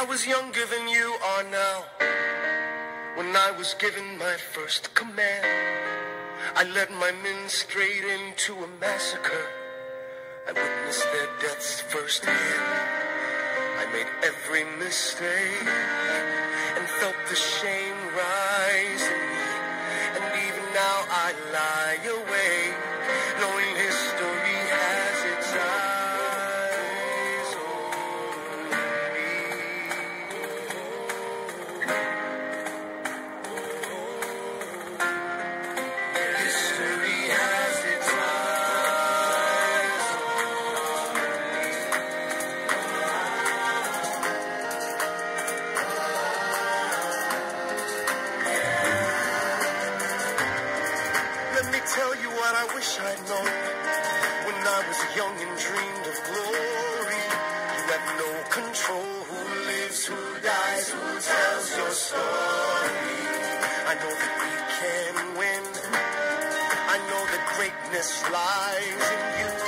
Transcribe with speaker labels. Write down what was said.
Speaker 1: was younger than you are now, when I was given my first command, I led my men straight into a massacre. I witnessed their deaths firsthand. I made every mistake and felt the shame rise in me. And even now I lie awake, knowing history has its eyes on me. History has its eyes on me. Let me tell you what I wish I'd known when I was young and dreamed of glory. You have no control who lives, who dies, who tells your story. I know that we can win. I know that greatness lies in you.